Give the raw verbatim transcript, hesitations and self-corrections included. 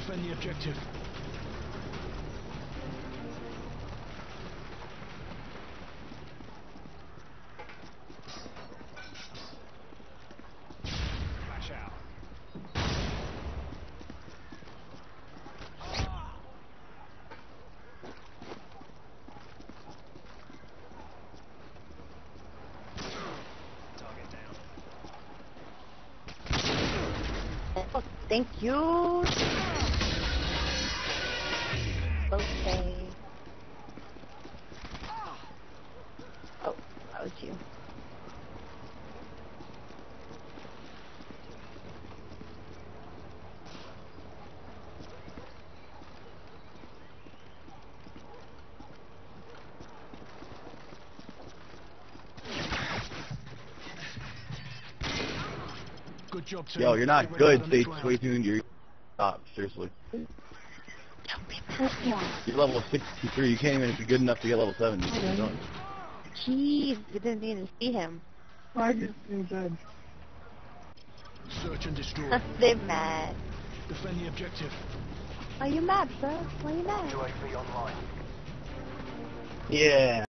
Defend the objective. Flash out. Target down. Oh, thank you. Okay. Oh, that was you. Good job, team. Yo, you're not Get ready good, for the Stage next round. twenty-two. You're stop, seriously. Don't be messy. You're level sixty-three. You can't even be good enough to get level seventy. Jeez, we didn't even see him. I just feel dead. Search and destroy. They're mad. Defend the objective. Are you mad, sir? Why are you mad? U A V online. Yeah.